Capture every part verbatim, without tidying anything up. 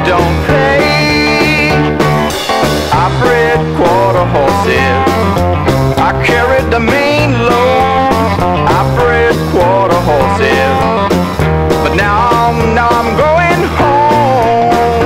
don't pay. I bred quarter horses, I carried the main load. I bred quarter horses, but now, now I'm going home.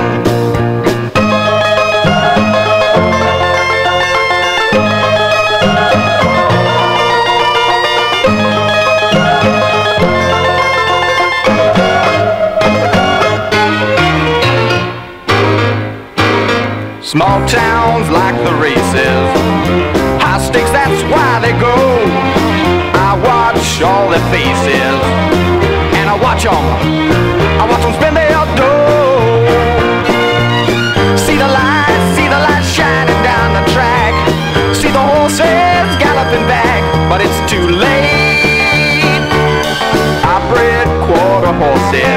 Small towns like the races, high stakes, that's why they go. I watch all their faces, and I watch them, I watch them spend their dough. See the lights, see the lights shining down the track, see the horses galloping back, but it's too late. I bred quarter horses,